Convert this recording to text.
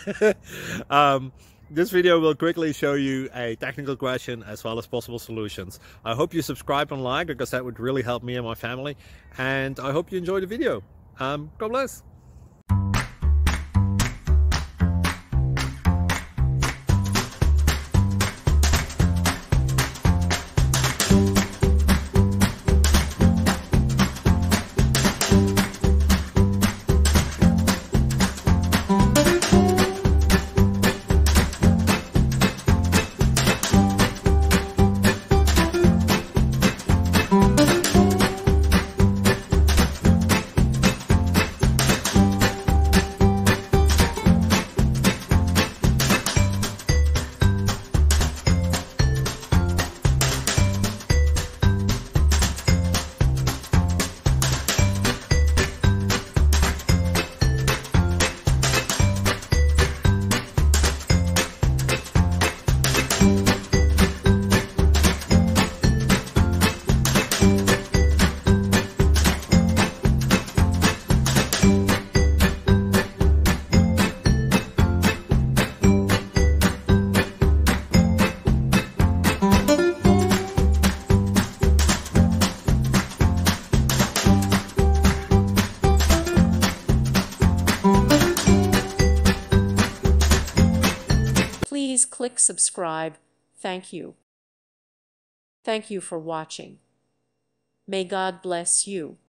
This video will quickly show you a technical question as well as possible solutions. I hope you subscribe and like, because that would really help me and my family. And I hope you enjoy the video. God bless. Please click subscribe. Thank you. Thank you for watching. May God bless you.